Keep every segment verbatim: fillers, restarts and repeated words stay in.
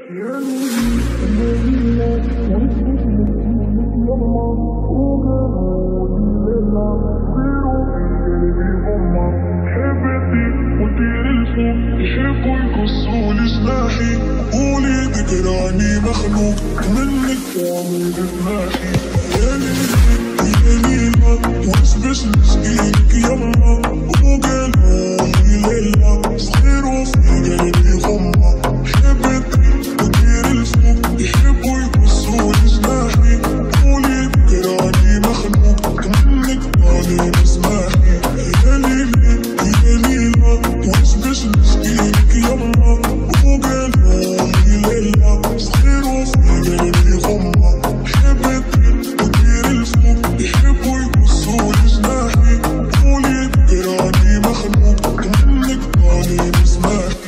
يحبوا يقصوا جناحي قولي ذكراني مخلوق منك طعمي بجناحي. يا ليلي يا ليلى واسبس مسكينك يما وقالوا لي ليلى صغير وفي قلبي غمة حبتني وطير الفوق يحبوا يقصوا جناحي قولي ذكراني مخلوق منك طعمي بسماحي. يا ليلي يا ليلى واسبس مسكينك يما وقالوا لي ليلى صغير وفي قلبي غمة حبتني وطير الفوق يحبوا يقصوا جناحي قولي ذكراني مخلوق منك طالي بسماحي.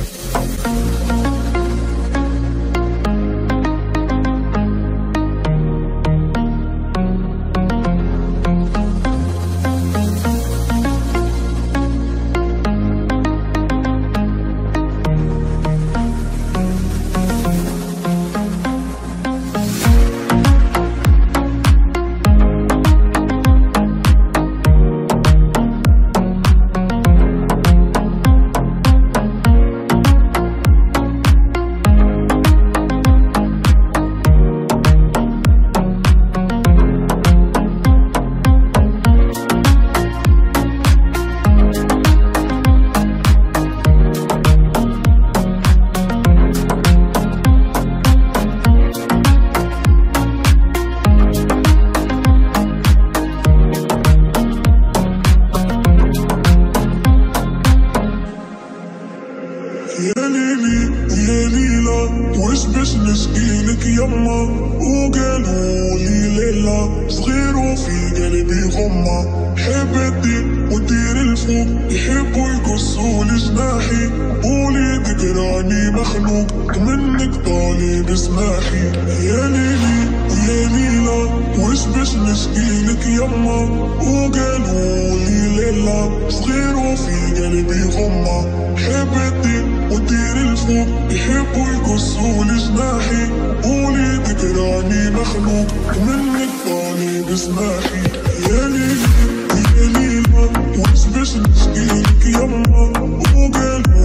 يا ليلي يا ليلى واسبس مسكينك يما وقالوا لي ليلى صغير وفي قلبي غمة حبتي وطير الفوق يحبوا يقصوا جناحي قولي ذكراني مخلوق منك طالي بسماحي. يا ليلي يا ليلى واسبس مسكينك يما وقالوا لي ليلى صغير وفي قلبي غمة حبتي وطير الفوق يحبوا يقصوا جناحي قولي ذكراني مخلوق منك طالي بسماحي. يا ليلي يا ليلى واسبس مسكينك يما وقالوا